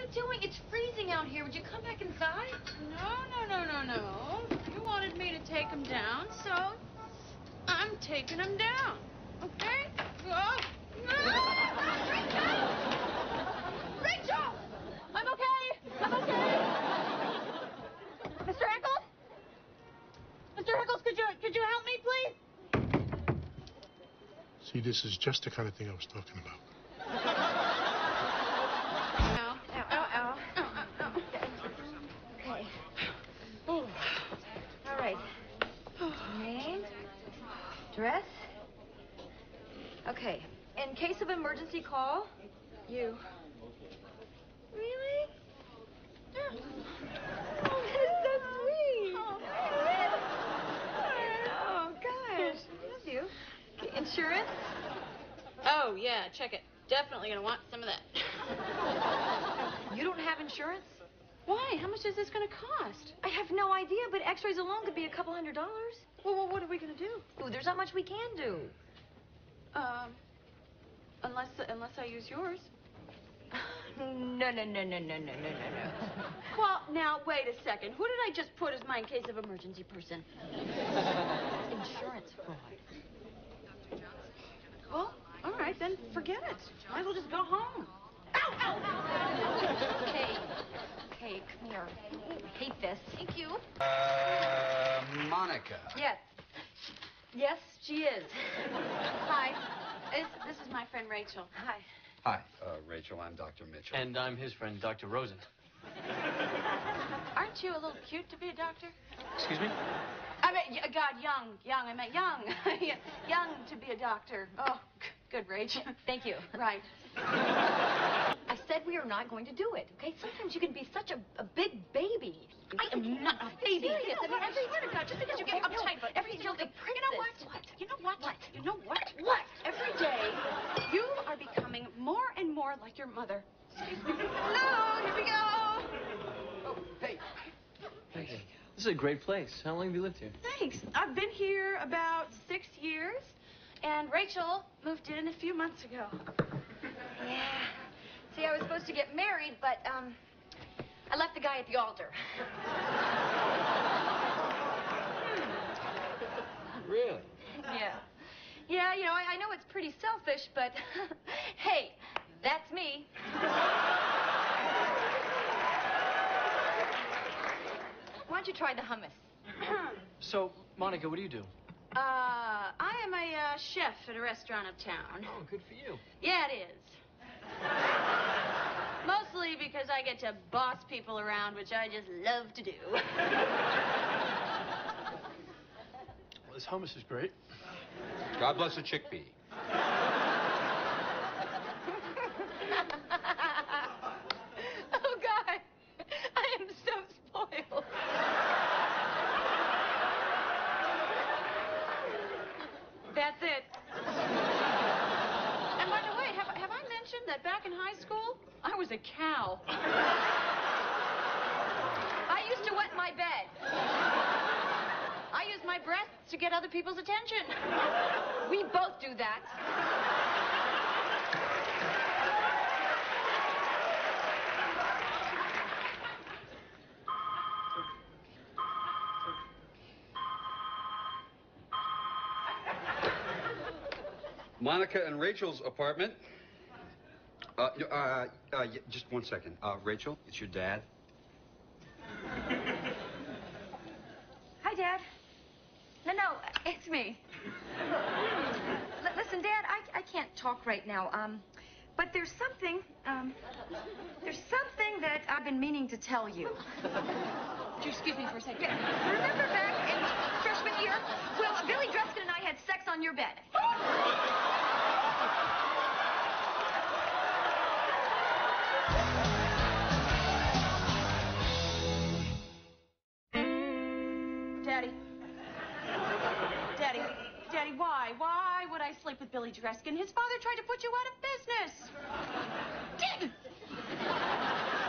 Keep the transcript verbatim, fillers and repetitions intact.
doing? It's freezing out here. Would you come back inside? No, no, no, no, no. You wanted me to take him down, so I'm taking him down. Okay? Oh. Rachel! Rachel! I'm okay. I'm okay. Mister Eccles? Mister Eccles, could you could you help me, please? See, this is just the kind of thing I was talking about. Ow, ow, ow, ow, ow, ow. Okay. All right. Name. Dress. Okay. In case of emergency call, you. Really? Oh, that is so sweet. Oh, oh gosh. I love you. Okay, insurance? Oh, yeah, check it. Definitely gonna want some of that. You don't have insurance? Why? How much is this gonna cost? I have no idea, but x-rays alone could be a couple hundred dollars. Well, well, what are we gonna do? Ooh, there's not much we can do. Um, unless unless I use yours. No, no, no, no, no, no, no, no, no. Well, now, wait a second. Who did I just put as my in case of emergency person? Insurance fraud. Well, all right, then forget it. Might as well just go home. Ow, ow, ow, ow. Okay, okay, come here. I hate this. Thank you. Uh, Monica. Yes. Yes, she is. Hi. This, this is my friend Rachel. Hi. Hi, uh, Rachel. I'm Doctor Mitchell. And I'm his friend, Doctor Rosen. Aren't you a little cute to be a doctor? Excuse me? I mean, y- God, young, young. I meant young. Young to be a doctor. Oh, good, Rach. Thank you. Right. I said we are not going to do it, okay? Sometimes you can be such a, a big baby. I am not a baby. Serious. I mean, I swear to God, just because you get Okay, no, uptight about everything, you're you the know what? princess. What? You know what? What? You know what? What? Every day, you are becoming more and more like your mother. Excuse me. Hello, here we go. Oh, hey. Hey, this is a great place. How long have you lived here? Thanks. I've been here about six years, and Rachel moved in a few months ago. Yeah. See, I was supposed to get married, but, um, I left the guy at the altar. Really? Yeah. Yeah, you know, I, I know it's pretty selfish, but, hey, that's me. Why don't you try the hummus? So, Monica, what do you do? Uh, I am a uh, chef at a restaurant uptown. Oh, good for you. Yeah, it is. Mostly because I get to boss people around, which I just love to do. Well, this hummus is great. God bless the chickpea. Oh, God. I am so spoiled. That's it. And by the way, have, have I mentioned that back in high school, I was a cow? I used to wet my bed. I used my breasts to get other people's attention. We both do that. Monica and Rachel's apartment. Uh, uh, uh, yeah, just one second. Uh, Rachel, it's your dad. Hi, Dad. No, no, it's me. L- listen, Dad, I, I can't talk right now. Um, but there's something, um, there's something that I've been meaning to tell you. Would you excuse me for a second? Yeah, remember back in freshman year? Well, Billy Dreskin and I had sex on your bed. Daddy. Daddy. Daddy, why? Why would I sleep with Billy Dreskin? His father tried to put you out of business. Did